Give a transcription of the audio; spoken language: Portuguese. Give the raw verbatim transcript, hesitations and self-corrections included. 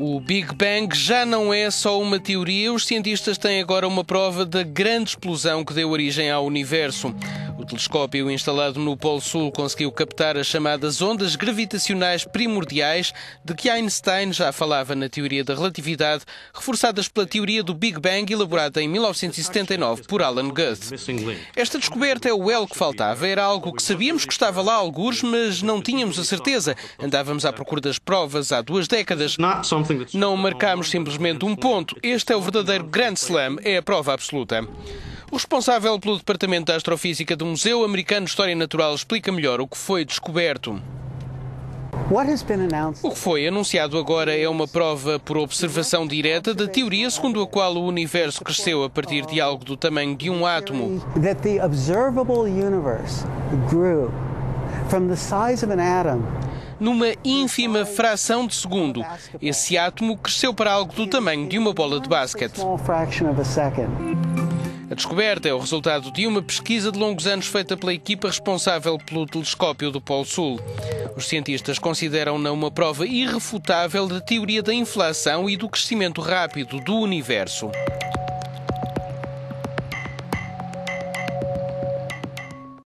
O Big Bang já não é só uma teoria, os cientistas têm agora uma prova da grande explosão que deu origem ao universo. O telescópio instalado no Polo Sul conseguiu captar as chamadas ondas gravitacionais primordiais de que Einstein já falava na teoria da relatividade, reforçadas pela teoria do Big Bang elaborada em mil novecentos e setenta e nove por Alan Guth. Esta descoberta é o elo que faltava, era algo que sabíamos que estava lá algures, mas não tínhamos a certeza. Andávamos à procura das provas há duas décadas. Não marcámos simplesmente um ponto. Este é o verdadeiro Grand Slam, é a prova absoluta. O responsável pelo Departamento de Astrofísica do Museu Americano de História Natural explica melhor o que foi descoberto. O que foi anunciado agora é uma prova por observação direta da teoria segundo a qual o universo cresceu a partir de algo do tamanho de um átomo. Numa ínfima fração de segundo, esse átomo cresceu para algo do tamanho de uma bola de basquete. A descoberta é o resultado de uma pesquisa de longos anos feita pela equipa responsável pelo telescópio do Polo Sul. Os cientistas consideram-na uma prova irrefutável da teoria da inflação e do crescimento rápido do universo.